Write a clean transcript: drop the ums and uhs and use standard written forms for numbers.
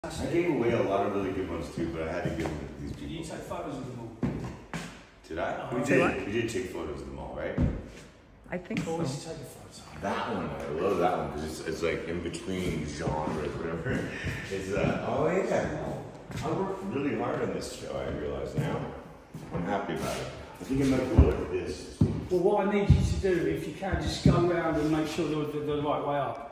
I gave away a lot of really good ones too, but I had to give them to these Did you people. take photos of them all? Did I? What? We did take photos of them all, right? I think so. Always take a photo. That one, I love that one because it's like in between genres, whatever. It's oh yeah. I worked really hard on this show. I realize now. I'm happy about it. I think it might go like this. Well, what I need you to do, if you can, just go around and make sure they're the right way up.